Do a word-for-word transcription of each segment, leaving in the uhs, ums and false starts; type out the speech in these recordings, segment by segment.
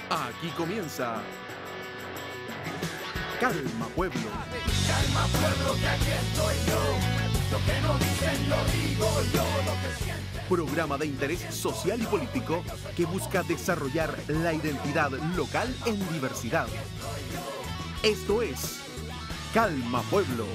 Aquí comienza Calma Pueblo. Calma Pueblo, que aquí estoy yo. Lo que no dicen lo digo yo, lo que sienten. Programa de interés social y político que busca desarrollar la identidad local en diversidad. Esto es Calma Pueblo.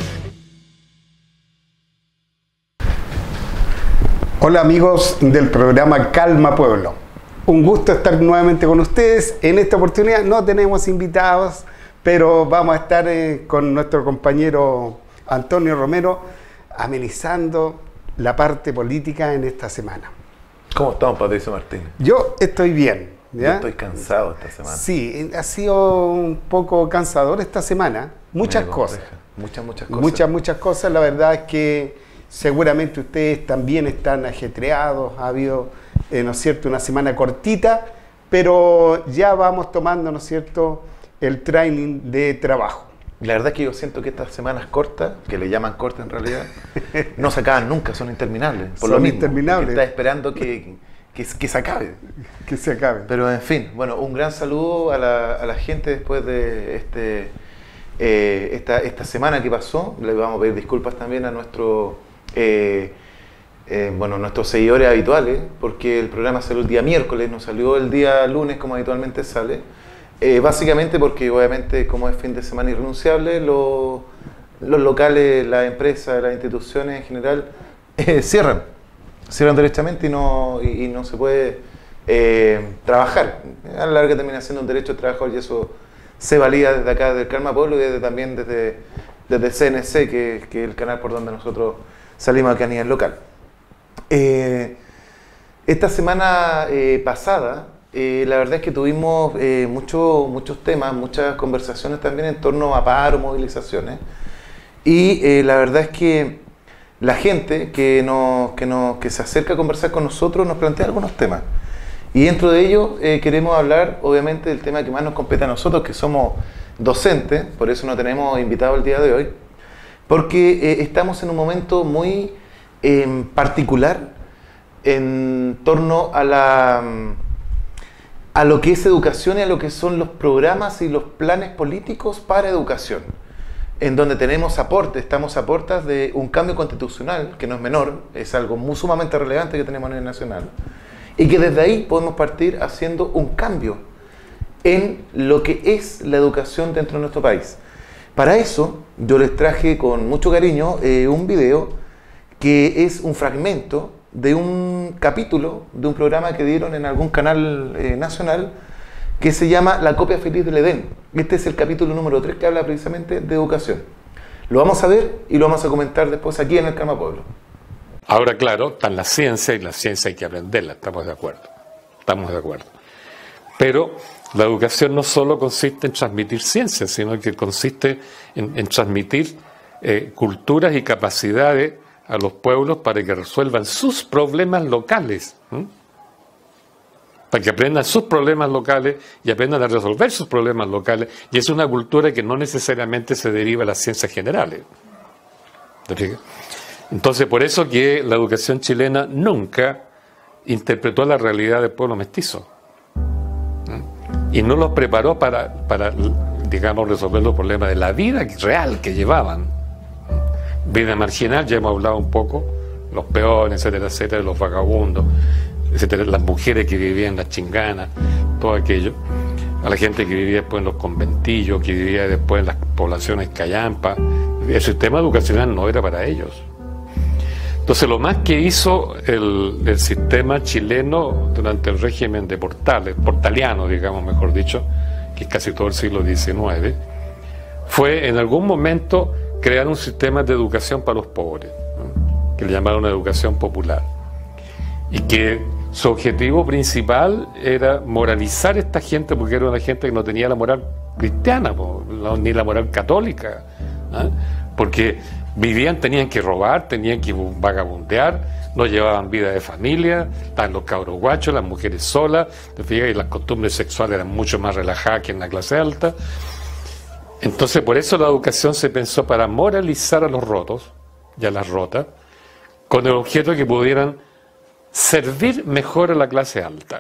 Hola amigos del programa Calma Pueblo. Un gusto estar nuevamente con ustedes. En esta oportunidad no tenemos invitados, pero vamos a estar eh, con nuestro compañero Antonio Romero amenizando la parte política en esta semana. ¿Cómo estamos, Patricio Martínez? Yo estoy bien. ¿ya? Yo estoy cansado esta semana. Sí, ha sido un poco cansador esta semana. Muchas cosas. Muchas, muchas cosas. Muchas, muchas cosas. La verdad es que seguramente ustedes también están ajetreados. Ha habido, eh, ¿no es cierto?, una semana cortita, pero ya vamos tomando, ¿no es cierto?, el training de trabajo. La verdad es que yo siento que estas semanas cortas, que le llaman cortas en realidad, no se acaban nunca, son interminables. Por son lo mismo, interminables. Está esperando que, que, que se acabe. Que se acabe. Pero en fin, bueno, un gran saludo a la, a la gente después de este, eh, esta, esta semana que pasó. Le vamos a pedir disculpas también a nuestro, eh, eh, bueno, nuestros seguidores habituales, porque el programa salió el día miércoles, no salió el día lunes como habitualmente sale. Eh, básicamente porque obviamente como es fin de semana irrenunciable, lo, los locales, las empresas, las instituciones en general eh, cierran, cierran derechamente y no, y, y no se puede eh, trabajar. A la larga termina siendo un derecho de trabajo y eso se valida desde acá del Calma Pueblo y desde, también desde, desde C N C, que, que es el canal por donde nosotros salimos aquí a nivel local. Eh, esta semana eh, pasada, Eh, la verdad es que tuvimos eh, mucho, muchos temas, muchas conversaciones también en torno a paro, movilizaciones. Y eh, la verdad es que la gente que, nos, que, nos, que se acerca a conversar con nosotros nos plantea algunos temas. Y dentro de ellos eh, queremos hablar, obviamente, del tema que más nos compete a nosotros, que somos docentes, por eso no tenemos invitado el día de hoy, porque eh, estamos en un momento muy eh, particular en torno a la... a lo que es educación y a lo que son los programas y los planes políticos para educación, en donde tenemos aportes, estamos a puertas de un cambio constitucional, que no es menor, es algo muy sumamente relevante que tenemos a nivel nacional, y que desde ahí podemos partir haciendo un cambio en lo que es la educación dentro de nuestro país. Para eso, yo les traje con mucho cariño eh, un video que es un fragmento de un capítulo de un programa que dieron en algún canal eh, nacional que se llama La copia feliz del Edén. Este es el capítulo número tres que habla precisamente de educación. Lo vamos a ver y lo vamos a comentar después aquí en el Calma Pueblo. Ahora, claro, está la ciencia y la ciencia hay que aprenderla, estamos de acuerdo, estamos de acuerdo. Pero la educación no solo consiste en transmitir ciencia, sino que consiste en, en transmitir eh, culturas y capacidades a los pueblos para que resuelvan sus problemas locales, ¿eh? Para que aprendan sus problemas locales y aprendan a resolver sus problemas locales, y es una cultura que no necesariamente se deriva de las ciencias generales. ¿Te fijas? Entonces, por eso que la educación chilena nunca interpretó la realidad del pueblo mestizo, ¿eh? Y no los preparó para, para, digamos, resolver los problemas de la vida real que llevaban. Vida marginal, ya hemos hablado un poco, los peones, etcétera, etcétera, los vagabundos, etcétera, las mujeres que vivían en las chinganas, todo aquello, a la gente que vivía después en los conventillos, que vivía después en las poblaciones callampas. El sistema educacional no era para ellos. Entonces, lo más que hizo el, el sistema chileno durante el régimen de Portales, portaliano, digamos, mejor dicho, que es casi todo el siglo diecinueve, fue en algún momento crear un sistema de educación para los pobres, ¿no?, que le llamaron educación popular, y que su objetivo principal era moralizar a esta gente, porque era una gente que no tenía la moral cristiana, ni la moral católica, ¿no?, porque vivían, tenían que robar, tenían que vagabundear, no llevaban vida de familia, estaban los cabros guachos, las mujeres solas, te fijas, y las costumbres sexuales eran mucho más relajadas que en la clase alta. Entonces, por eso la educación se pensó para moralizar a los rotos y a las rotas, con el objeto de que pudieran servir mejor a la clase alta.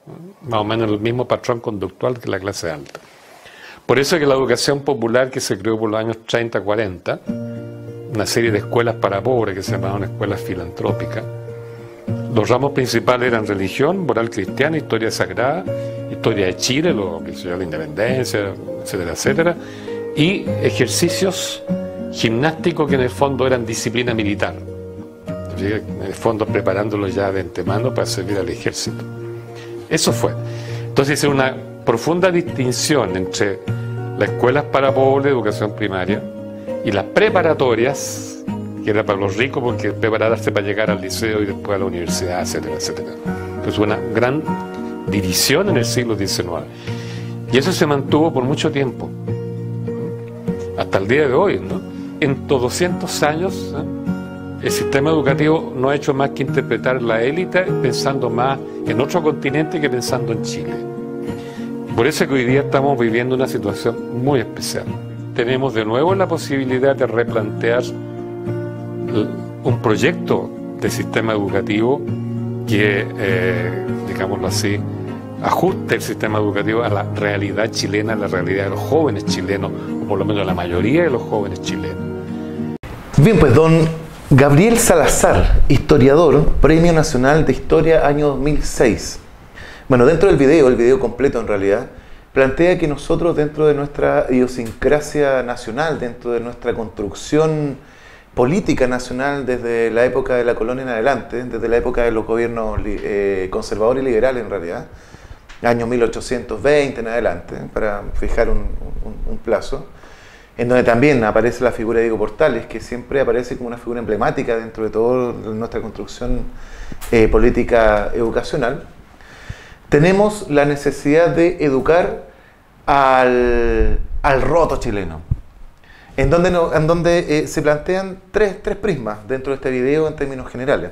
más o menos el mismo patrón conductual que la clase alta. Por eso es que la educación popular, que se creó por los años treinta, cuarenta, una serie de escuelas para pobres que se llamaban escuelas filantrópicas, los ramos principales eran religión, moral cristiana, historia sagrada, historia de Chile, lo que se llama la independencia, etcétera, etcétera, y ejercicios gimnásticos que en el fondo eran disciplina militar, en el fondo preparándolos ya de antemano para servir al ejército. Eso fue. Entonces es una profunda distinción entre las escuelas para pobres, educación primaria, y las preparatorias, que era para los ricos porque prepararse para llegar al liceo y después a la universidad, etcétera, etcétera. Entonces una gran división en el siglo diecinueve. Y eso se mantuvo por mucho tiempo, hasta el día de hoy, ¿no? En estos doscientos años, ¿eh? el sistema educativo no ha hecho más que interpretar la élite pensando más en otro continente que pensando en Chile. Por eso es que hoy día estamos viviendo una situación muy especial. Tenemos de nuevo la posibilidad de replantear un proyecto de sistema educativo que, eh, digámoslo así, ajuste el sistema educativo a la realidad chilena, a la realidad de los jóvenes chilenos, o por lo menos la mayoría de los jóvenes chilenos. Bien, pues don Gabriel Salazar, historiador, Premio Nacional de Historia año dos mil seis. Bueno, dentro del video, el video completo en realidad, plantea que nosotros dentro de nuestra idiosincrasia nacional, dentro de nuestra construcción política nacional desde la época de la colonia en adelante, desde la época de los gobiernos eh, conservadores y liberales en realidad, año mil ochocientos veinte en adelante, para fijar un, un, un plazo, en donde también aparece la figura de Diego Portales, que siempre aparece como una figura emblemática dentro de toda nuestra construcción eh, política educacional. Tenemos la necesidad de educar al, al roto chileno, en donde, no, en donde eh, se plantean tres, tres prismas dentro de este video en términos generales.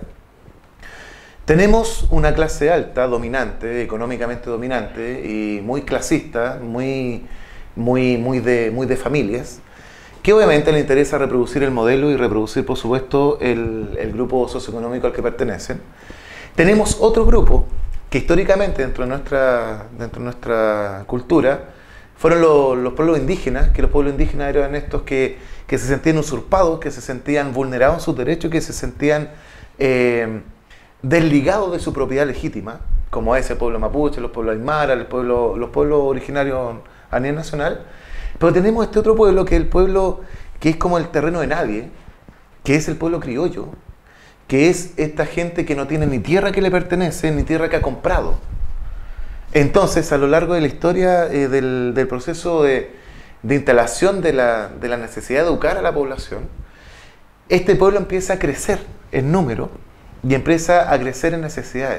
Tenemos una clase alta, dominante, económicamente dominante y muy clasista, muy, muy, muy, de, muy de familias, que obviamente le interesa reproducir el modelo y reproducir, por supuesto, el, el grupo socioeconómico al que pertenecen. Tenemos otro grupo que históricamente dentro de nuestra, dentro de nuestra cultura fueron los, los pueblos indígenas, que los pueblos indígenas eran estos que, que se sentían usurpados, que se sentían vulnerados en sus derechos, que se sentían eh, desligados de su propiedad legítima, como es el pueblo mapuche, los pueblos aymara, el pueblo, los pueblos originarios a nivel nacional. Pero tenemos este otro pueblo, que es el pueblo que es como el terreno de nadie, que es el pueblo criollo, que es esta gente que no tiene ni tierra que le pertenece, ni tierra que ha comprado. Entonces, a lo largo de la historia eh, del, del proceso de, de instalación de la, de la necesidad de educar a la población, este pueblo empieza a crecer en número y empieza a crecer en necesidades.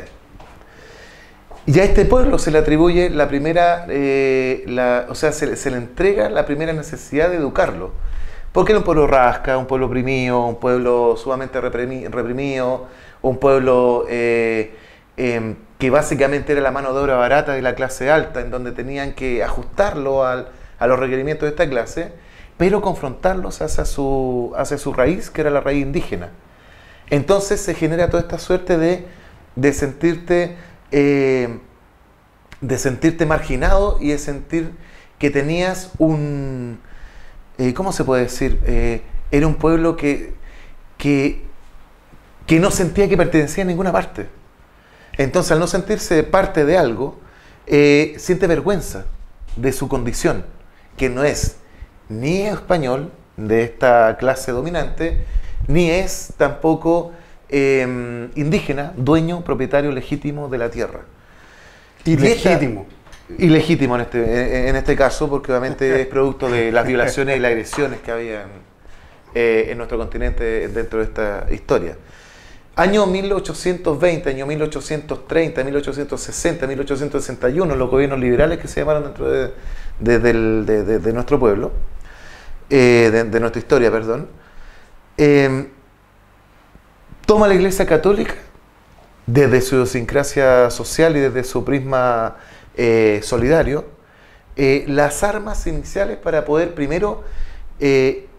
Y a este pueblo se le atribuye la primera, eh, la, o sea, se, se le entrega la primera necesidad de educarlo. Porque era un pueblo rasca, un pueblo oprimido, un pueblo sumamente reprimido, un pueblo eh, eh, que básicamente era la mano de obra barata de la clase alta, en donde tenían que ajustarlo al, a los requerimientos de esta clase, pero confrontarlos hacia su, hacia su raíz, que era la raíz indígena. Entonces se genera toda esta suerte de, de sentirte eh, de sentirte marginado y de sentir que tenías un... Eh, ¿cómo se puede decir? Eh, era un pueblo que, que, que no sentía que pertenecía a ninguna parte. Entonces, al no sentirse parte de algo, eh, siente vergüenza de su condición, que no es ni español de esta clase dominante, ni es tampoco eh, indígena, dueño, propietario legítimo de la tierra. Ilegítimo. Ilegítimo en este, en este caso, porque obviamente es producto de las violaciones y las agresiones que había en, eh, en nuestro continente dentro de esta historia. Año mil ochocientos veinte, año mil ochocientos treinta, mil ochocientos sesenta, mil ochocientos sesenta y uno, los gobiernos liberales que se llamaron dentro de, de, de, de, de, de nuestro pueblo, eh, de, de nuestra historia, perdón, eh, toma la Iglesia Católica desde su idiosincrasia social y desde su prisma Eh, solidario, eh, las armas iniciales para poder primero eh,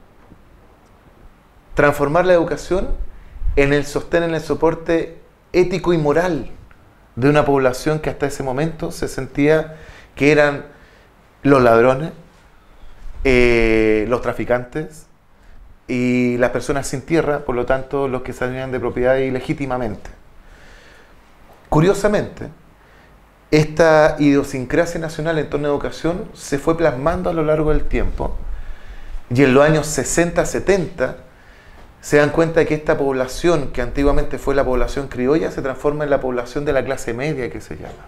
transformar la educación en el sostén, en el soporte ético y moral de una población que hasta ese momento se sentía que eran los ladrones, eh, los traficantes y las personas sin tierra, por lo tanto los que salían de propiedad ilegítimamente. Curiosamente, esta idiosincrasia nacional en torno a educación se fue plasmando a lo largo del tiempo, y en los años sesenta, setenta se dan cuenta de que esta población, que antiguamente fue la población criolla, se transforma en la población de la clase media, que se llama.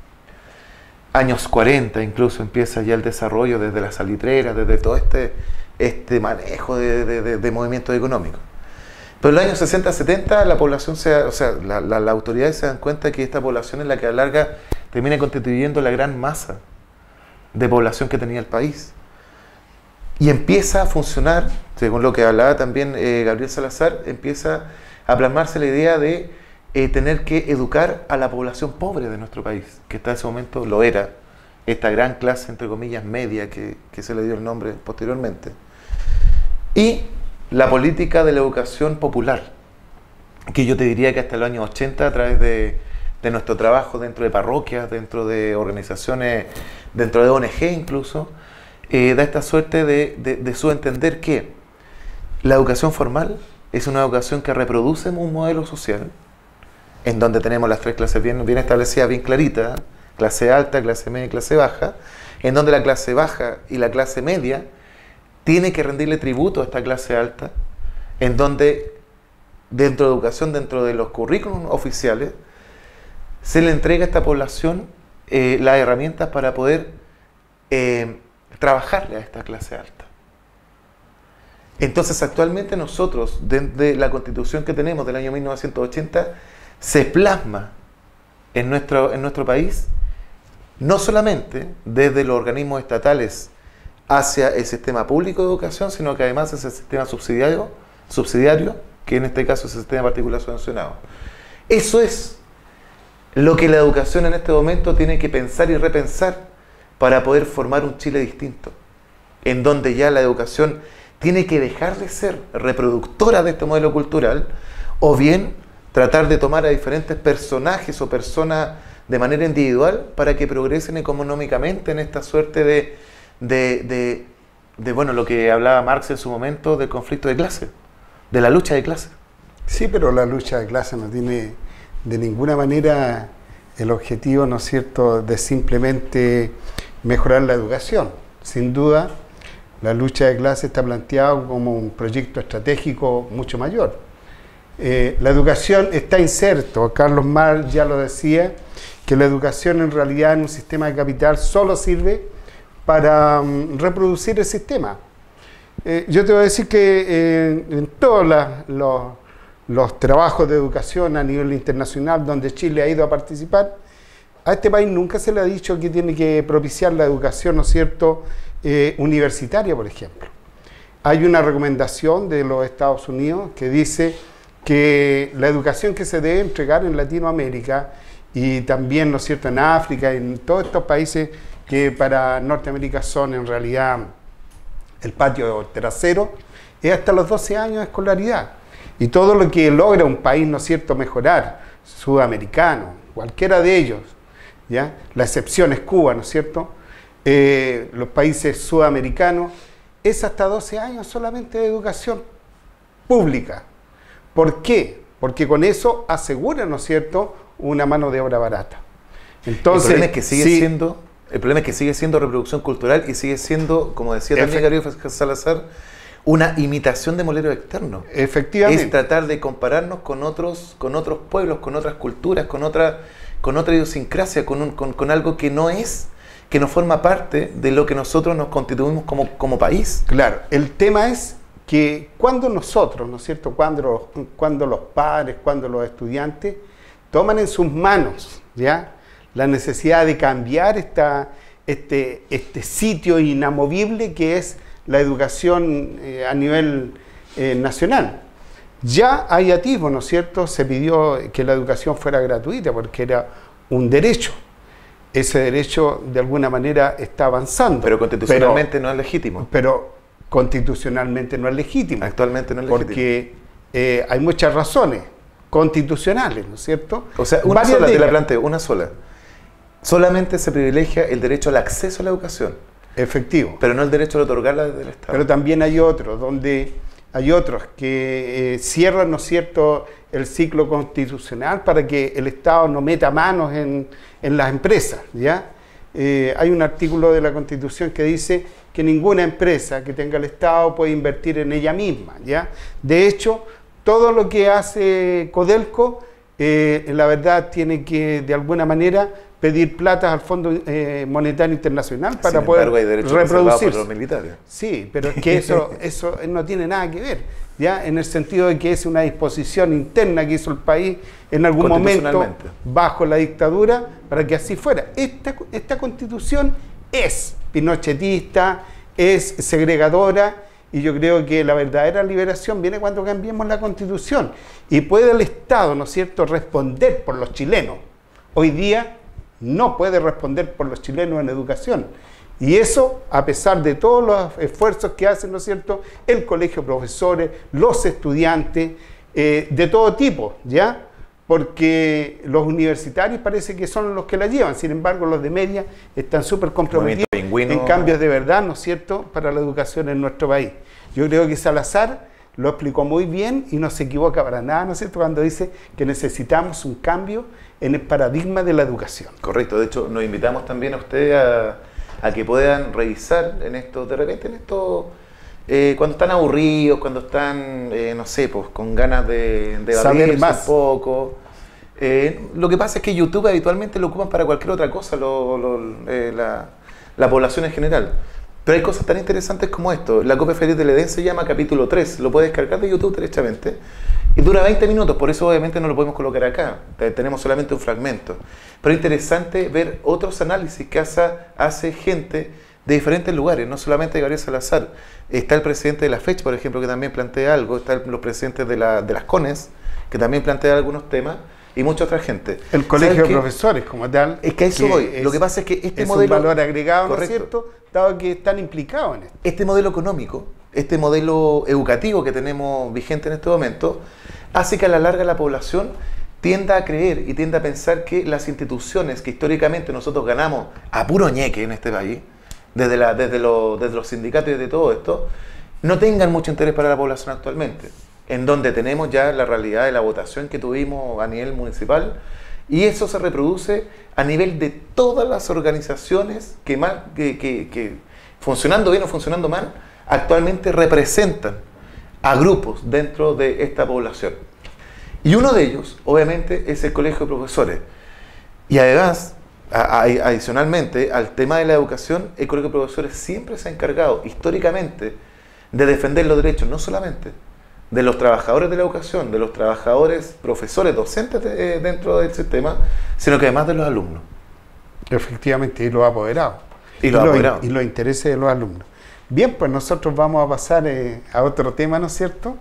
Años cuarenta incluso empieza ya el desarrollo desde las salitreras, desde todo este, este manejo de, de, de, de movimientos económicos. Pero en los años sesenta, setenta la población, se, o sea, la, la, las autoridades se dan cuenta que esta población es la que a la larga termina constituyendo la gran masa de población que tenía el país. Y empieza a funcionar, según lo que hablaba también eh, Gabriel Salazar, empieza a plasmarse la idea de eh, tener que educar a la población pobre de nuestro país, que hasta ese momento lo era, esta gran clase, entre comillas, media, que, que se le dio el nombre posteriormente. Y la política de la educación popular, que yo te diría que hasta los años ochenta, a través de, de nuestro trabajo dentro de parroquias, dentro de organizaciones, dentro de O N G incluso, Eh, da esta suerte de, de, de su entender que la educación formal es una educación que reproduce un modelo social en donde tenemos las tres clases bien, bien establecidas, bien claritas, clase alta, clase media y clase baja, en donde la clase baja y la clase media tiene que rendirle tributo a esta clase alta, en donde dentro de educación, dentro de los currículums oficiales, se le entrega a esta población eh, las herramientas para poder eh, trabajarle a esta clase alta. Entonces, actualmente nosotros, desde la Constitución que tenemos del año mil novecientos ochenta, se plasma en nuestro, en nuestro país, no solamente desde los organismos estatales hacia el sistema público de educación, sino que además es el sistema subsidiario, subsidiario, que en este caso es el sistema particular subvencionado. Eso es lo que la educación en este momento tiene que pensar y repensar para poder formar un Chile distinto, en donde ya la educación tiene que dejar de ser reproductora de este modelo cultural, o bien tratar de tomar a diferentes personajes o personas de manera individual para que progresen económicamente en esta suerte de, de, de, de, bueno, lo que hablaba Marx en su momento, del conflicto de clase, de la lucha de clase. Sí, pero la lucha de clase no tiene de ninguna manera el objetivo, ¿no es cierto?, de simplemente mejorar la educación. Sin duda, la lucha de clase está planteada como un proyecto estratégico mucho mayor. Eh, la educación está inserto, Carlos Marx ya lo decía, que la educación en realidad en un sistema de capital solo sirve para um, reproducir el sistema. Eh, yo te voy a decir que eh, en todos la, los, los trabajos de educación a nivel internacional donde Chile ha ido a participar, a este país nunca se le ha dicho que tiene que propiciar la educación, ¿no es cierto?, eh, universitaria, por ejemplo. Hay una recomendación de los Estados Unidos que dice que la educación que se debe entregar en Latinoamérica y también, ¿no es cierto?, en África, en todos estos países que para Norteamérica son en realidad el patio trasero, es hasta los doce años de escolaridad. Y todo lo que logra un país, ¿no es cierto?, mejorar, sudamericano, cualquiera de ellos, ¿ya? La excepción es Cuba, ¿no es cierto? Eh, los países sudamericanos, es hasta doce años solamente de educación pública. ¿Por qué? Porque con eso asegura, ¿no es cierto?, una mano de obra barata. Entonces, el problema es que sigue sí, siendo, el problema es que sigue siendo reproducción cultural y sigue siendo, como decía también Gabriel Salazar, una imitación de modelos externos. Efectivamente. Es tratar de compararnos con otros, con otros pueblos, con otras culturas, con otra, con otra idiosincrasia, con, un, con, con algo que no es, que no forma parte de lo que nosotros nos constituimos como, como país. Claro, el tema es que cuando nosotros, ¿no es cierto?, cuando, cuando los padres, cuando los estudiantes toman en sus manos, ¿ya?, la necesidad de cambiar esta, este, este sitio inamovible que es la educación eh, a nivel eh, nacional. Ya hay atisbo, ¿no es cierto?, se pidió que la educación fuera gratuita porque era un derecho. Ese derecho de alguna manera está avanzando. Pero constitucionalmente pero, no es legítimo. Pero constitucionalmente no es legítimo. Actualmente no es legítimo. Porque eh, hay muchas razones. constitucionales, ¿no es cierto? O sea, una Varias sola, de te la ellas. planteo, una sola. Solamente se privilegia el derecho al acceso a la educación, Efectivo. pero no el derecho a otorgarla desde el Estado. Pero también hay otros, donde hay otros que eh, cierran, ¿no es cierto?, el ciclo constitucional para que el Estado no meta manos en, en las empresas, ¿ya? Eh, hay un artículo de la Constitución que dice que ninguna empresa que tenga el Estado puede invertir en ella misma, ¿ya? De hecho, todo lo que hace Codelco, eh, la verdad, tiene que, de alguna manera, pedir plata al Fondo eh, Monetario Internacional para Sin poder embargo, hay derechos reservados por reproducirse. los militares. Sí, pero es que eso, eso no tiene nada que ver, ¿ya? En el sentido de que es una disposición interna que hizo el país en algún momento Constitucionalmente. bajo la dictadura para que así fuera. Esta, esta constitución es pinochetista, es segregadora, y yo creo que la verdadera liberación viene cuando cambiemos la constitución y puede el Estado, ¿no es cierto?, responder por los chilenos. Hoy día no puede responder por los chilenos en educación. Y eso, a pesar de todos los esfuerzos que hacen, ¿no es cierto?, el colegio de profesores, los estudiantes, eh, de todo tipo, ¿ya? Porque los universitarios parece que son los que la llevan, sin embargo los de media están súper comprometidos en cambios de verdad, ¿no es cierto?, para la educación en nuestro país. Yo creo que Salazar lo explicó muy bien y no se equivoca para nada, ¿no es cierto?, cuando dice que necesitamos un cambio en el paradigma de la educación. Correcto, de hecho nos invitamos también a ustedes a, a que puedan revisar en esto, de repente en esto, eh, cuando están aburridos, cuando están, eh, no sé, pues con ganas de, de Saber más. un poco. Eh, lo que pasa es que YouTube habitualmente lo ocupan para cualquier otra cosa, lo, lo, eh, la, la población en general. Pero hay cosas tan interesantes como esto. La copia feliz del Edén se llama capítulo tres, lo puedes descargar de YouTube derechamente. Y dura veinte minutos, por eso obviamente no lo podemos colocar acá, tenemos solamente un fragmento. Pero es interesante ver otros análisis que hace, hace gente de diferentes lugares, no solamente Gabriel Salazar. Está el presidente de la FECH, por ejemplo, que también plantea algo, están los presidentes de, la, de las CONES, que también plantean algunos temas, y mucha otra gente. El colegio de qué? profesores como tal. Es que a eso que voy. es, Lo que pasa es que este es modelo... un valor agregado, ¿no es Correcto. cierto?, dado que están implicados en esto. Este modelo económico, este modelo educativo que tenemos vigente en este momento, hace que a la larga la población tienda a creer y tienda a pensar que las instituciones que históricamente nosotros ganamos a puro ñeque en este país, desde, la, desde, lo, desde los sindicatos y desde todo esto, no tengan mucho interés para la población actualmente, en donde tenemos ya la realidad de la votación que tuvimos a nivel municipal, y eso se reproduce a nivel de todas las organizaciones que, mal, que, que, que funcionando bien o funcionando mal, actualmente representan a grupos dentro de esta población. Y uno de ellos, obviamente, es el colegio de profesores. Y además, a, a, adicionalmente, al tema de la educación, el colegio de profesores siempre se ha encargado, históricamente, de defender los derechos, no solamente de los trabajadores de la educación, de los trabajadores, profesores, docentes de, dentro del sistema, sino que además de los alumnos. Efectivamente, y los apoderados. Y los apoderados. Y los intereses de los alumnos. Bien, pues nosotros vamos a pasar eh, a otro tema, ¿no es cierto?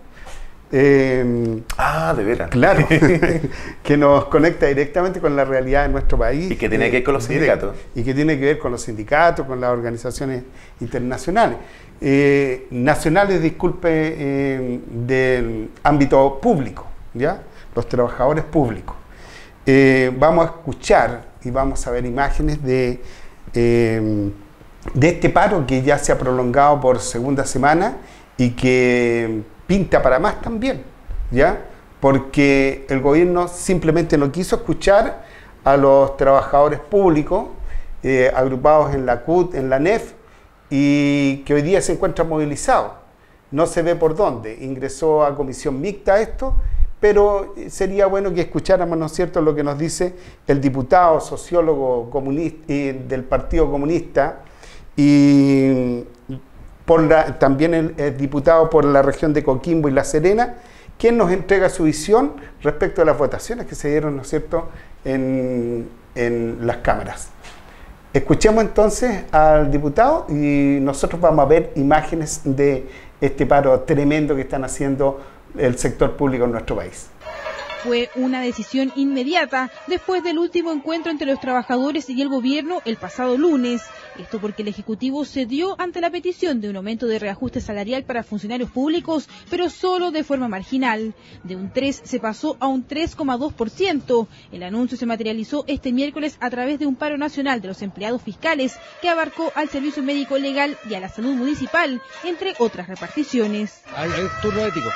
Eh, ah, de veras. Claro, que nos conecta directamente con la realidad de nuestro país. Y que tiene eh, que ver con los sindicatos. Y que tiene que ver con los sindicatos, con las organizaciones internacionales. Eh, nacionales, disculpe, eh, del ámbito público, ¿ya? Los trabajadores públicos. Eh, vamos a escuchar y vamos a ver imágenes de, eh, de este paro que ya se ha prolongado por segunda semana y que pinta para más también, ¿ya? Porque el gobierno simplemente no quiso escuchar a los trabajadores públicos eh, agrupados en la C U T, en la N E F, y que hoy día se encuentran movilizados. No se ve por dónde. Ingresó a comisión mixta esto, pero sería bueno que escucháramos, ¿no es cierto?, lo que nos dice el diputado, sociólogo comunista, eh, del Partido Comunista, y por la, también el, el diputado por la región de Coquimbo y La Serena, quien nos entrega su visión respecto a las votaciones que se dieron, ¿no es cierto?, en, en las cámaras. Escuchemos entonces al diputado y nosotros vamos a ver imágenes de este paro tremendo que están haciendo el sector público en nuestro país. Fue una decisión inmediata después del último encuentro entre los trabajadores y el gobierno el pasado lunes. Esto porque el Ejecutivo cedió ante la petición de un aumento de reajuste salarial para funcionarios públicos, pero solo de forma marginal. De un tres se pasó a un tres coma dos por ciento. El anuncio se materializó este miércoles a través de un paro nacional de los empleados fiscales que abarcó al servicio médico legal y a la salud municipal, entre otras reparticiones. Hay, hay turno ético.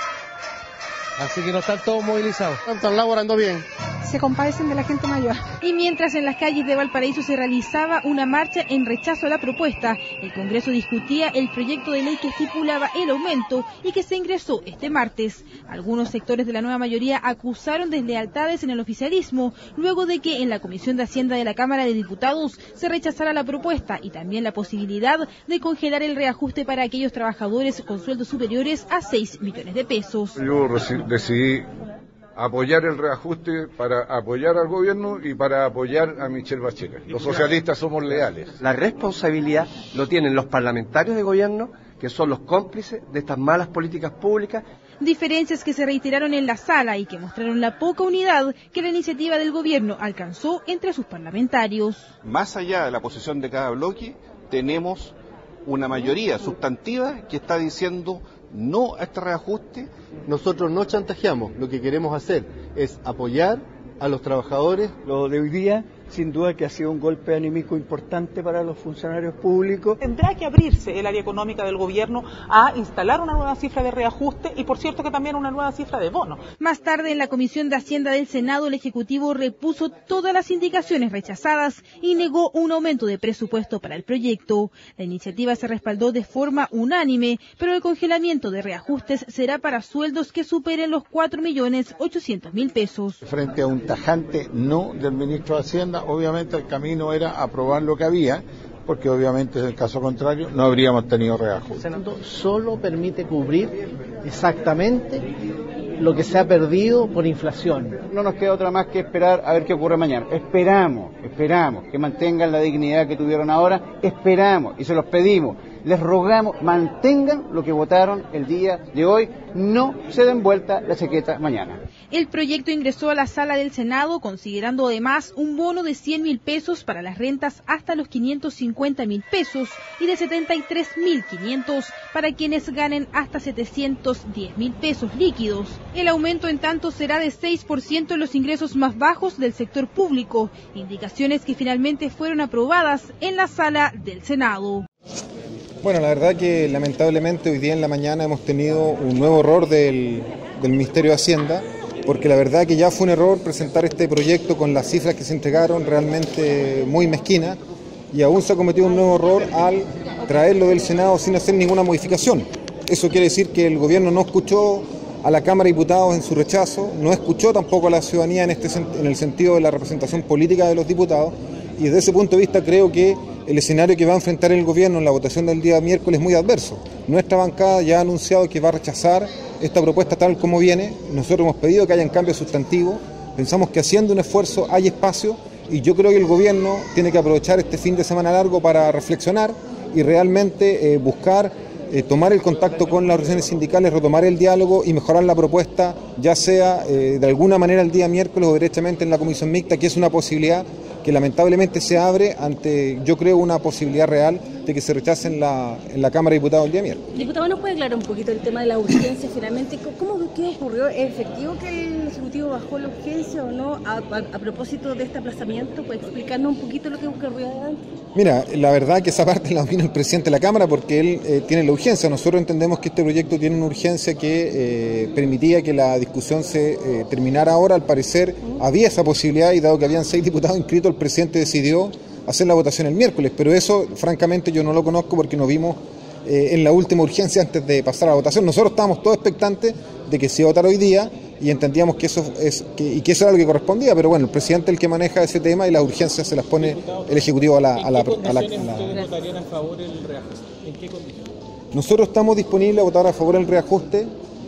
Así que no están todos movilizados. Están laborando bien. Se compadecen de la gente mayor. Y mientras en las calles de Valparaíso se realizaba una marcha en rechazo a la propuesta, el Congreso discutía el proyecto de ley que estipulaba el aumento y que se ingresó este martes. Algunos sectores de la nueva mayoría acusaron deslealtades en el oficialismo, luego de que en la Comisión de Hacienda de la Cámara de Diputados se rechazara la propuesta y también la posibilidad de congelar el reajuste para aquellos trabajadores con sueldos superiores a seis millones de pesos. Yo decidí apoyar el reajuste para apoyar al gobierno y para apoyar a Michelle Bachelet. Los socialistas somos leales. La responsabilidad lo tienen los parlamentarios de gobierno, que son los cómplices de estas malas políticas públicas. Diferencias que se reiteraron en la sala y que mostraron la poca unidad que la iniciativa del gobierno alcanzó entre sus parlamentarios. Más allá de la posición de cada bloque, tenemos una mayoría sustantiva que está diciendo no a este reajuste. Nosotros no chantajeamos, lo que queremos hacer es apoyar a los trabajadores. Lo de hoy día, sin duda que ha sido un golpe anímico importante para los funcionarios públicos. Tendrá que abrirse el área económica del gobierno a instalar una nueva cifra de reajuste y por cierto que también una nueva cifra de bono. Más tarde en la Comisión de Hacienda del Senado el Ejecutivo repuso todas las indicaciones rechazadas y negó un aumento de presupuesto para el proyecto. La iniciativa se respaldó de forma unánime, pero el congelamiento de reajustes será para sueldos que superen los cuatro millones ochocientos mil pesos. Frente a un tajante no del ministro de Hacienda, obviamente el camino era aprobar lo que había, porque obviamente en el caso contrario no habríamos tenido reajuste. Solo permite cubrir exactamente lo que se ha perdido por inflación. No nos queda otra más que esperar a ver qué ocurre mañana. Esperamos, esperamos que mantengan la dignidad que tuvieron ahora, esperamos y se los pedimos. Les rogamos, mantengan lo que votaron el día de hoy, no se den vuelta la chaqueta mañana. El proyecto ingresó a la sala del Senado considerando además un bono de cien mil pesos para las rentas hasta los quinientos cincuenta mil pesos y de setenta y tres mil quinientos para quienes ganen hasta setecientos diez mil pesos líquidos. El aumento en tanto será de seis por ciento en los ingresos más bajos del sector público, indicaciones que finalmente fueron aprobadas en la sala del Senado. Bueno, la verdad que lamentablemente hoy día en la mañana hemos tenido un nuevo error del, del Ministerio de Hacienda, porque la verdad que ya fue un error presentar este proyecto con las cifras que se entregaron realmente muy mezquinas, y aún se ha cometido un nuevo error al traerlo del Senado sin hacer ninguna modificación. Eso quiere decir que el gobierno no escuchó a la Cámara de Diputados en su rechazo, no escuchó tampoco a la ciudadanía en, este, en el sentido de la representación política de los diputados, y desde ese punto de vista creo que el escenario que va a enfrentar el gobierno en la votación del día miércoles es muy adverso. Nuestra bancada ya ha anunciado que va a rechazar esta propuesta tal como viene. Nosotros hemos pedido que haya un cambio sustantivo. Pensamos que haciendo un esfuerzo hay espacio y yo creo que el gobierno tiene que aprovechar este fin de semana largo para reflexionar y realmente eh, buscar eh, tomar el contacto con las organizaciones sindicales, retomar el diálogo y mejorar la propuesta, ya sea eh, de alguna manera el día miércoles o directamente en la comisión mixta, que es una posibilidad que lamentablemente se abre ante, yo creo, una posibilidad real de que se rechace en la, en la Cámara de Diputados el día miércoles. Diputado, ¿nos puede aclarar un poquito el tema de la urgencia finalmente? ¿Cómo, qué ocurrió? ¿Es efectivo que el Ejecutivo bajó la urgencia o no a, a, a propósito de este aplazamiento? ¿Puede explicarnos un poquito lo que ocurrió adelante? Mira, la verdad que esa parte la opina el presidente de la Cámara porque él eh, tiene la urgencia. Nosotros entendemos que este proyecto tiene una urgencia que eh, permitía que la discusión se eh, terminara ahora. Al parecer uh-huh. había esa posibilidad y dado que habían seis diputados inscritos, el presidente decidió hacer la votación el miércoles, pero eso francamente yo no lo conozco porque nos vimos eh, en la última urgencia antes de pasar a la votación. Nosotros estábamos todos expectantes de que se iba a votar hoy día y entendíamos que eso es que, y que eso era lo que correspondía, pero bueno, el presidente es el que maneja ese tema y las urgencias se las pone el Ejecutivo a la... A la, a la, a la ¿Ustedes votarían a favor del reajuste? ¿En qué condiciones? Nosotros estamos disponibles a votar a favor del reajuste.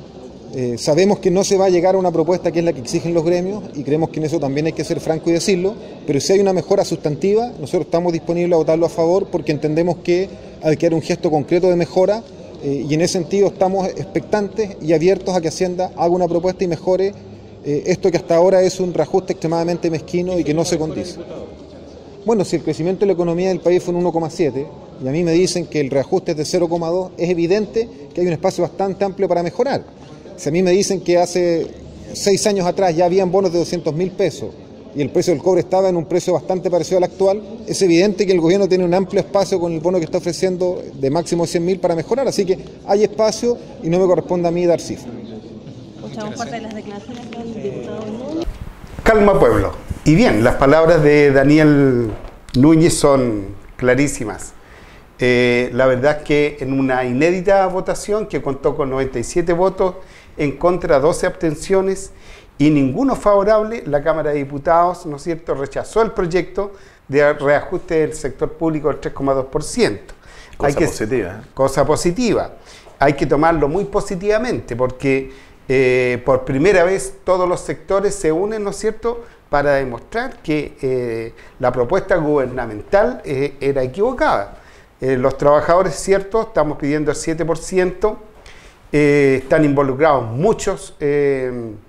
Eh, sabemos que no se va a llegar a una propuesta que es la que exigen los gremios y creemos que en eso también hay que ser franco y decirlo, pero si hay una mejora sustantiva, nosotros estamos disponibles a votarlo a favor porque entendemos que hay que dar un gesto concreto de mejora eh, y en ese sentido estamos expectantes y abiertos a que Hacienda haga una propuesta y mejore eh, esto que hasta ahora es un reajuste extremadamente mezquino y que no se condice. Bueno, si el crecimiento de la economía del país fue un uno coma siete y a mí me dicen que el reajuste es de cero coma dos, es evidente que hay un espacio bastante amplio para mejorar. Si a mí me dicen que hace seis años atrás ya habían bonos de doscientos mil pesos y el precio del cobre estaba en un precio bastante parecido al actual, es evidente que el gobierno tiene un amplio espacio con el bono que está ofreciendo de máximo cien mil para mejorar, así que hay espacio y no me corresponde a mí dar cifras. Escuchamos parte de las declaraciones del diputado Núñez. Calma pueblo. Y bien, las palabras de Daniel Núñez son clarísimas. Eh, la verdad es que en una inédita votación que contó con noventa y siete votos en contra, doce abstenciones y ninguno favorable, la Cámara de Diputados, ¿no es cierto?, rechazó el proyecto de reajuste del sector público del tres coma dos por ciento. Cosa Hay que, positiva. ¿eh? Cosa positiva. Hay que tomarlo muy positivamente porque eh, por primera vez todos los sectores se unen, ¿no es cierto?, para demostrar que eh, la propuesta gubernamental eh, era equivocada. Eh, los trabajadores, cierto, estamos pidiendo el siete por ciento, eh, están involucrados muchos eh,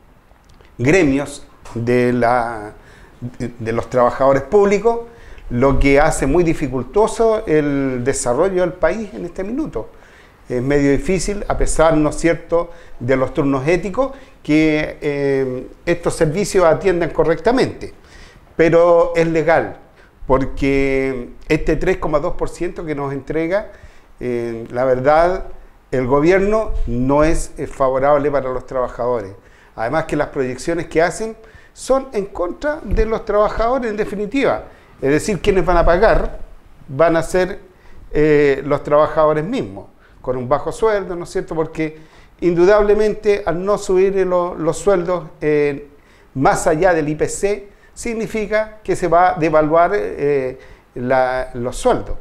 gremios de, la, de, de los trabajadores públicos, lo que hace muy dificultoso el desarrollo del país en este minuto. Es medio difícil, a pesar, ¿no es cierto?, de los turnos éticos, que eh, estos servicios atiendan correctamente. Pero es legal, porque este tres coma dos por ciento que nos entrega, eh, la verdad, el gobierno no es eh, favorable para los trabajadores. Además que las proyecciones que hacen son en contra de los trabajadores en definitiva. Es decir, quienes van a pagar van a ser eh, los trabajadores mismos, con un bajo sueldo, ¿no es cierto? Porque indudablemente al no subir lo, los sueldos eh, más allá del I P C, significa que se va a devaluar eh, la, los sueldos.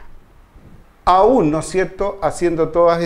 Aún, ¿no es cierto?, haciendo todos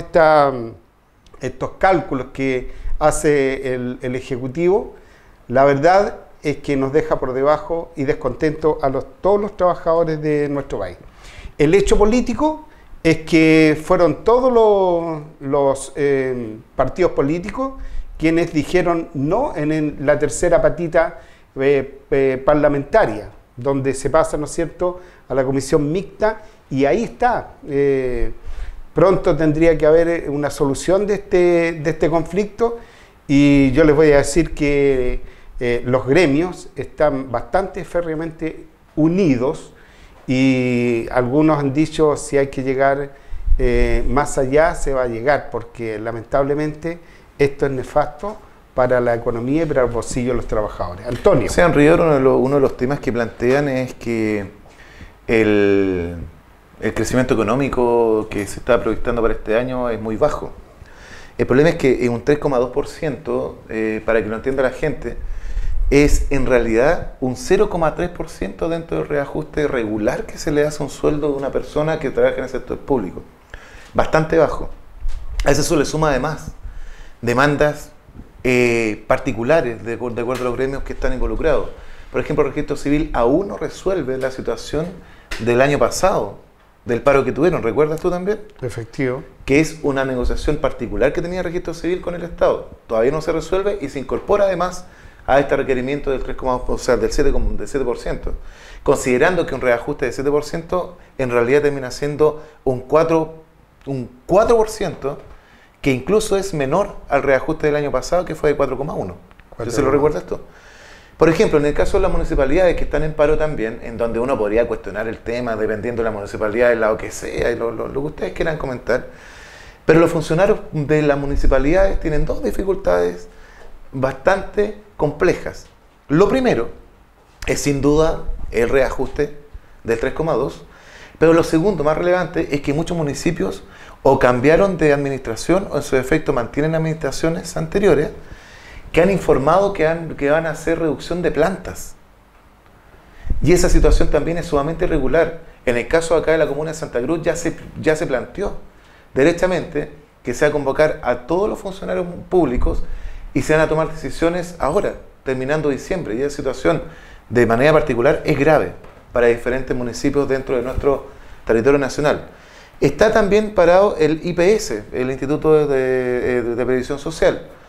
estos cálculos que hace el, el Ejecutivo, la verdad es que nos deja por debajo y descontento a los, todos los trabajadores de nuestro país. El hecho político es que fueron todos los, los eh, partidos políticos quienes dijeron no en, en la tercera patita eh, eh, parlamentaria, donde se pasa, ¿no es cierto?, a la comisión mixta, y ahí está. Eh, pronto tendría que haber una solución de este, de este conflicto, y yo les voy a decir que eh, los gremios están bastante férreamente unidos, y algunos han dicho si hay que llegar eh, más allá se va a llegar, porque lamentablemente esto es nefasto para la economía y para el bolsillo de los trabajadores. Antonio. O sea, en rigor uno de, los, uno de los temas que plantean es que el, el crecimiento económico que se está proyectando para este año es muy bajo. El problema es que en un tres coma dos por ciento, eh, para que lo entienda la gente, es en realidad un cero coma tres por ciento dentro del reajuste regular que se le hace a un sueldo de una persona que trabaja en el sector público. Bastante bajo. A eso se le suma además demandas eh, particulares de, de acuerdo a los gremios que están involucrados. Por ejemplo, el registro civil aún no resuelve la situación del año pasado, del paro que tuvieron. ¿Recuerdas tú también? Efectivo. Que es una negociación particular que tenía el registro civil con el Estado. Todavía no se resuelve y se incorpora además a este requerimiento del tres, o sea, del siete por ciento, considerando que un reajuste de siete por ciento en realidad termina siendo un cuatro por ciento, que incluso es menor al reajuste del año pasado, que fue de cuatro coma uno. ¿Se lo recuerdas tú? Por ejemplo, en el caso de las municipalidades que están en paro también, en donde uno podría cuestionar el tema dependiendo de la municipalidad, del lado que sea, y lo, lo, lo que ustedes quieran comentar, pero los funcionarios de las municipalidades tienen dos dificultades bastante complejas. Lo primero es sin duda el reajuste del tres coma dos, pero lo segundo más relevante es que muchos municipios o cambiaron de administración o en su defecto mantienen administraciones anteriores que han informado que, han, que van a hacer reducción de plantas, y esa situación también es sumamente irregular. En el caso acá de la comuna de Santa Cruz ya se, ya se planteó derechamente que se va a convocar a todos los funcionarios públicos y se van a tomar decisiones ahora, terminando diciembre, y esa situación de manera particular es grave para diferentes municipios dentro de nuestro territorio nacional. Está también parado el I P S, el Instituto de, de, de Previsión Social,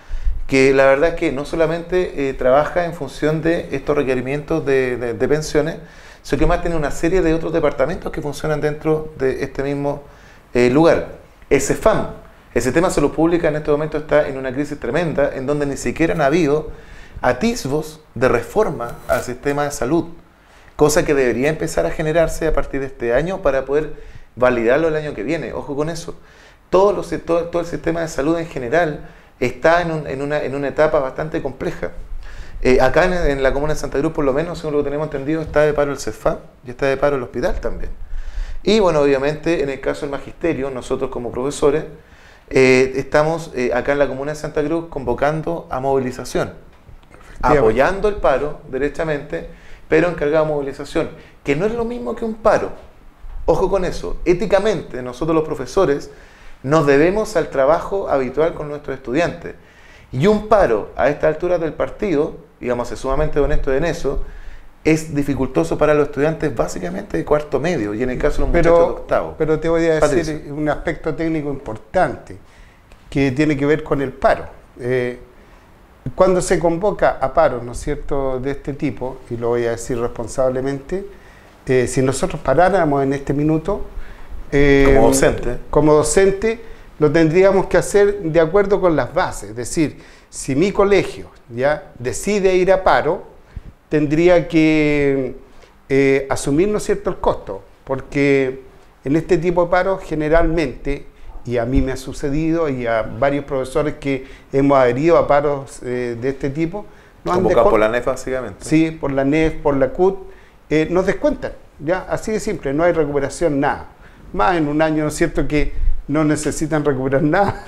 que la verdad es que no solamente eh, trabaja en función de estos requerimientos de, de, de pensiones, sino que más tiene una serie de otros departamentos que funcionan dentro de este mismo eh, lugar. El CEFAM, el Sistema de Salud Pública, en este momento está en una crisis tremenda, en donde ni siquiera han habido atisbos de reforma al sistema de salud, cosa que debería empezar a generarse a partir de este año para poder validarlo el año que viene. Ojo con eso. Todo, los, todo, todo el sistema de salud en general está en, un, en, una, en una etapa bastante compleja. Eh, acá en, en la comuna de Santa Cruz, por lo menos, según lo que tenemos entendido, está de paro el CEFAM y está de paro el hospital también. Y bueno, obviamente, en el caso del magisterio, nosotros como profesores, eh, estamos eh, acá en la comuna de Santa Cruz convocando a movilización, apoyando el paro, derechamente, pero encargado de movilización, que no es lo mismo que un paro. Ojo con eso. Éticamente, nosotros los profesores nos debemos al trabajo habitual con nuestros estudiantes. Y un paro a esta altura del partido, digamos, ser sumamente honesto en eso, es dificultoso para los estudiantes básicamente de cuarto medio, y en el caso de los muchachos pero, de octavo. Pero te voy a decir Patricio. un aspecto técnico importante que tiene que ver con el paro. Eh, cuando se convoca a paros, ¿no es cierto?, de este tipo, y lo voy a decir responsablemente, eh, si nosotros paráramos en este minuto, eh, como docente, como docente, lo tendríamos que hacer de acuerdo con las bases. Es decir, si mi colegio ya decide ir a paro, tendría que eh, asumir, ¿no es cierto?, el costo, porque en este tipo de paros generalmente, y a mí me ha sucedido, y a varios profesores que hemos adherido a paros eh, de este tipo, nos han convocados por la N E F básicamente. Sí, por la N E F, por la C U T, eh, nos descuentan, ya, así de simple, no hay recuperación, nada. Más en un año, ¿no es cierto?, que no necesitan recuperar nada,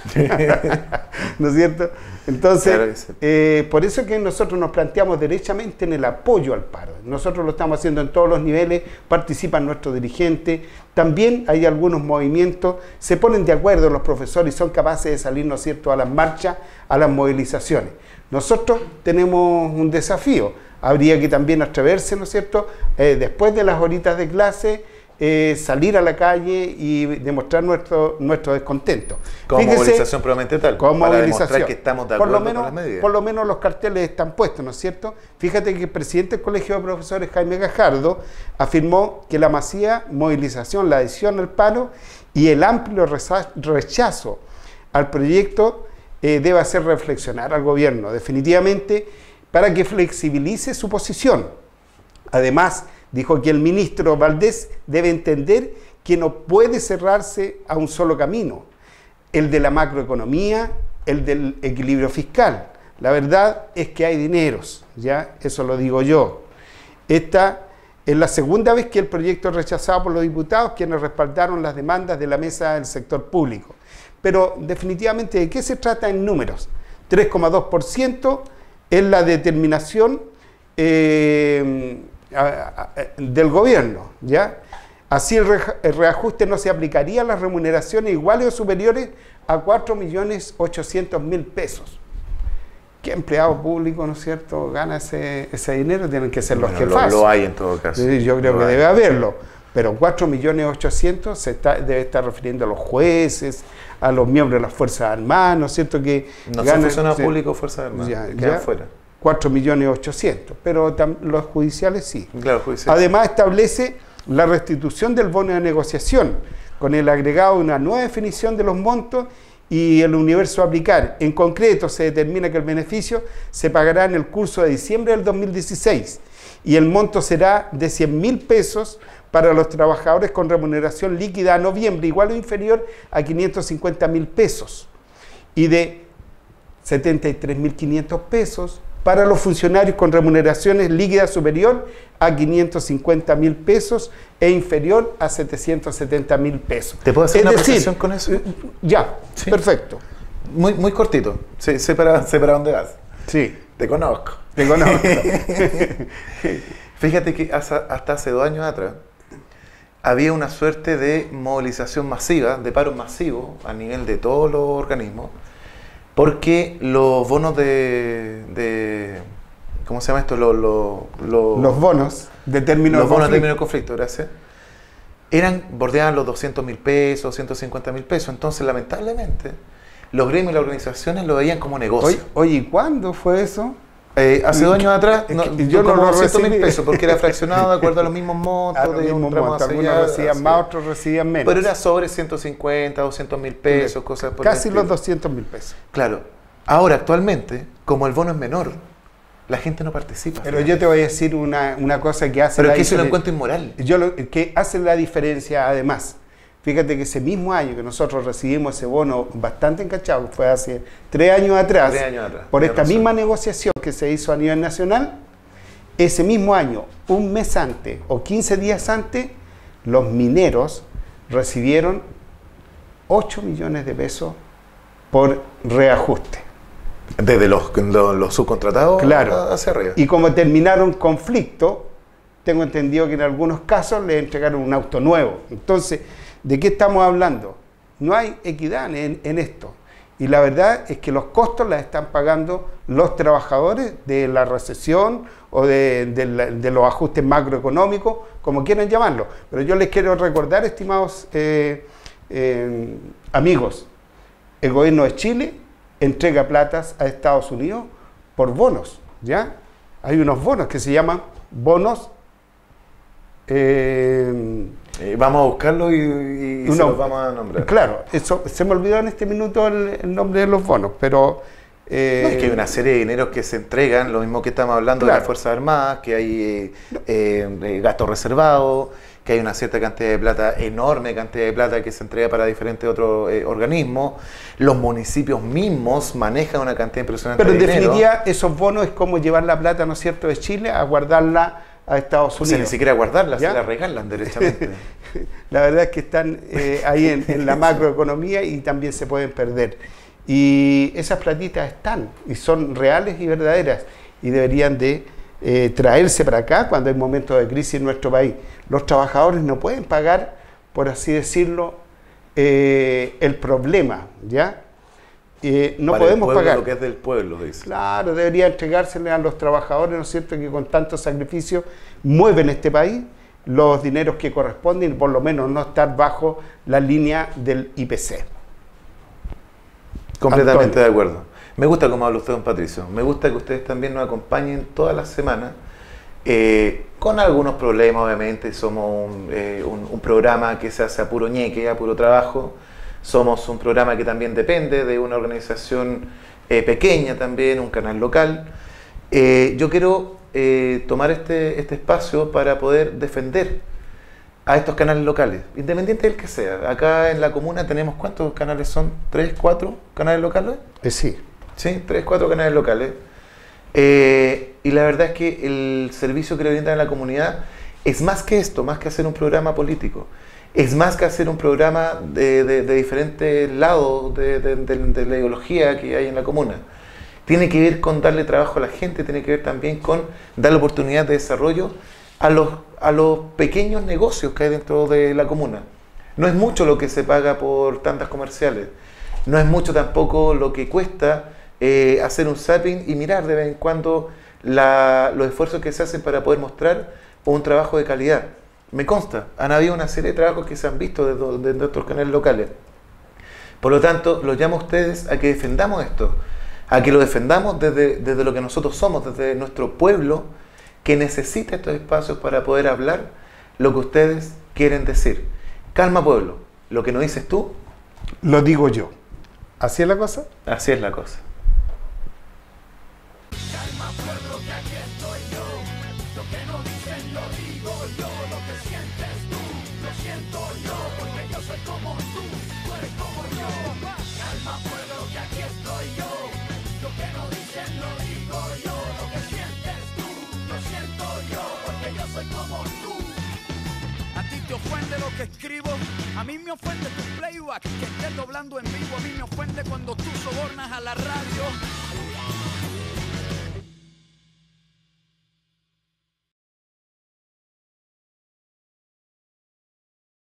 ¿no es cierto? Entonces, claro sí. eh, por eso que nosotros nos planteamos derechamente en el apoyo al paro. Nosotros lo estamos haciendo en todos los niveles, participan nuestros dirigentes, también hay algunos movimientos, se ponen de acuerdo los profesores y son capaces de salir, ¿no es cierto?, a las marchas, a las movilizaciones. Nosotros tenemos un desafío, habría que también atreverse, ¿no es cierto?, eh, después de las horitas de clase, Eh, salir a la calle y demostrar nuestro, nuestro descontento. Como Fíjese, movilización probablemente tal, como para movilización. demostrar que estamos de por acuerdo lo menos, con las medidas. Por lo menos los carteles están puestos, ¿no es cierto? Fíjate que el presidente del Colegio de Profesores, Jaime Gajardo, afirmó que la masiva movilización, la adhesión al paro y el amplio rechazo al proyecto eh, debe hacer reflexionar al gobierno, definitivamente, para que flexibilice su posición. Además, dijo que el ministro Valdés debe entender que no puede cerrarse a un solo camino, el de la macroeconomía, el del equilibrio fiscal. La verdad es que hay dineros, ya, eso lo digo yo. Esta es la segunda vez que el proyecto es rechazado por los diputados, quienes respaldaron las demandas de la mesa del sector público. Pero definitivamente, ¿de qué se trata en números? tres coma dos por ciento es la determinación eh, del gobierno, ¿ya? Así el, re, el reajuste no se aplicaría a las remuneraciones iguales o superiores a cuatro millones ochocientos mil pesos. ¿Qué empleado público, no es cierto, gana ese, ese dinero? Tienen que ser los bueno, jefazos. Lo, lo hay en todo caso. Sí, yo creo lo que hay. debe haberlo, pero cuatro millones ochocientos se está, debe estar refiriendo a los jueces, a los miembros de las Fuerzas Armadas, ¿no es cierto? Que no ganan, son funcionarios sí, públicos, Fuerzas Armadas, ya, quedan ya, fuera. cuatro millones ochocientos, pero tam, los judiciales sí. Claro, judiciales. Además establece la restitución del bono de negociación, con el agregado de una nueva definición de los montos y el universo a aplicar. En concreto, se determina que el beneficio se pagará en el curso de diciembre del dos mil dieciséis y el monto será de cien mil pesos para los trabajadores con remuneración líquida a noviembre, igual o inferior a quinientos cincuenta mil pesos, y de setenta y tres mil quinientos pesos para los funcionarios con remuneraciones líquidas superior a quinientos cincuenta mil pesos e inferior a setecientos setenta mil pesos. ¿Te puedo hacer es una decir, precisión con eso? Ya, sí. Perfecto. Muy, muy cortito, sí, sé, para, sé para dónde vas. Sí. Te conozco. Te conozco. Fíjate que hasta, hasta hace dos años atrás había una suerte de movilización masiva, de paro masivo a nivel de todos los organismos, porque los bonos de, de ¿cómo se llama esto? Los, los, los, los bonos de término los de bonos conflicto. de término de conflicto, gracias. Eran, bordeaban los doscientos mil pesos, ciento cincuenta mil pesos. Entonces, lamentablemente, los gremios y las organizaciones lo veían como negocio. Oye, oye, ¿y cuándo fue eso? Eh, hace dos años atrás, Es no, que yo no como lo doscientos recibí. mil pesos, porque era fraccionado de acuerdo a los mismos montos. A los de un mismos tramo montos, hacia algunos allá, recibían hacia- más, otros recibían menos. Pero era sobre ciento cincuenta, doscientos mil pesos, cosas por el Casi estilo. los doscientos mil pesos. Claro. Ahora, actualmente, como el bono es menor, la gente no participa. Pero yo te voy a decir una, una cosa que hace Pero la es que eso lo diferen- encuentro inmoral. Yo lo, que hace la diferencia además. Fíjate que ese mismo año que nosotros recibimos ese bono bastante encachado, fue hace tres años atrás, Tres años atrás, por tienes esta razón. misma negociación que se hizo a nivel nacional, ese mismo año, un mes antes o quince días antes, los mineros recibieron ocho millones de pesos por reajuste. Desde los, los, los subcontratados Claro. hacia arriba. Y como terminaron conflicto, tengo entendido que en algunos casos le entregaron un auto nuevo. Entonces, ¿de qué estamos hablando? No hay equidad en, en esto. Y la verdad es que los costos las están pagando los trabajadores de la recesión o de, de la- de los ajustes macroeconómicos, como quieran llamarlo. Pero yo les quiero recordar, estimados eh, eh, amigos, el gobierno de Chile entrega platas a Estados Unidos por bonos, ¿ya? Hay unos bonos que se llaman bonos... eh, Eh, vamos a buscarlo y, y- y se uno- los vamos a nombrar. Claro, eso, se me olvidó en este minuto el, el nombre de los bonos, pero... eh, No, es que hay una serie de dineros que se entregan, lo mismo que estamos hablando de Claro. las Fuerzas Armadas, que hay eh, eh, eh, gastos reservados, que hay una cierta cantidad de plata, enorme cantidad de plata que se entrega para diferentes otros eh, organismos. Los municipios mismos manejan una cantidad impresionante Pero en de dinero. definitiva, esos bonos es como llevar la plata, ¿no es cierto?, de Chile a guardarla a Estados O Unidos. sea, ni siquiera guardarlas, ¿Ya? se las regalan derechamente. La verdad es que están eh, ahí en, en la macroeconomía y también se pueden perder. Y esas platitas están y son reales y verdaderas y deberían de eh, traerse para acá cuando hay momentos de crisis en nuestro país. Los trabajadores no pueden pagar, por así decirlo, eh, el problema, ¿ya? Eh, no Para el podemos pueblo, pagar. lo que es del pueblo, dice. Claro, debería entregársele a los trabajadores, ¿no es cierto?, que con tanto sacrificio mueven este país, los dineros que corresponden y por lo menos no estar bajo la línea del I P C. Completamente Antonio. de acuerdo. Me gusta como habla usted, don Patricio. Me gusta que ustedes también nos acompañen todas las semanas, eh, con algunos problemas, obviamente. Somos un, eh, un- un programa que se hace a puro ñeque, a puro trabajo. Somos un programa que también depende de una organización eh, pequeña también, un canal local. Eh, yo quiero eh, tomar este, este espacio para poder defender a estos canales locales, independiente del que sea. Acá en la comuna tenemos, ¿cuántos canales son? ¿Tres, cuatro canales locales? Eh, sí. Sí, tres, cuatro canales locales. Eh, y la verdad es que el servicio que le brindan a la comunidad es más que esto, más que hacer un programa político. Es más que hacer un programa de, de- de diferentes lados de, de- de- de la ideología que hay en la comuna. Tiene que ver con darle trabajo a la gente, tiene que ver también con darle oportunidad de desarrollo a los, a los pequeños negocios que hay dentro de la comuna. No es mucho lo que se paga por tandas comerciales, no es mucho tampoco lo que cuesta eh, hacer un zapping y mirar de vez en cuando la- los esfuerzos que se hacen para poder mostrar un trabajo de calidad. Me consta, han habido una serie de trabajos que se han visto desde, desde nuestros canales locales. Por lo tanto, los llamo a ustedes a que defendamos esto, a que lo defendamos desde, desde lo que nosotros somos, desde nuestro pueblo, que necesita estos espacios para poder hablar lo que ustedes quieren decir. Calma, pueblo, lo que no dices tú, lo digo yo. ¿Así es la cosa? Así es la cosa. Calma, pueblo, que aquí estoy yo. Lo que no dicen lo digo yo. Lo que sientes tú, lo siento yo. Porque yo soy como tú, tú eres como yo. Calma, pueblo, que aquí estoy yo. Lo que no dicen lo digo yo. Lo que sientes tú, lo siento yo. Porque yo soy como tú. A ti te ofende lo que escribo, a mí me ofende tu playback, que estés doblando en vivo, a mí me ofende cuando tú sobornas a la radio.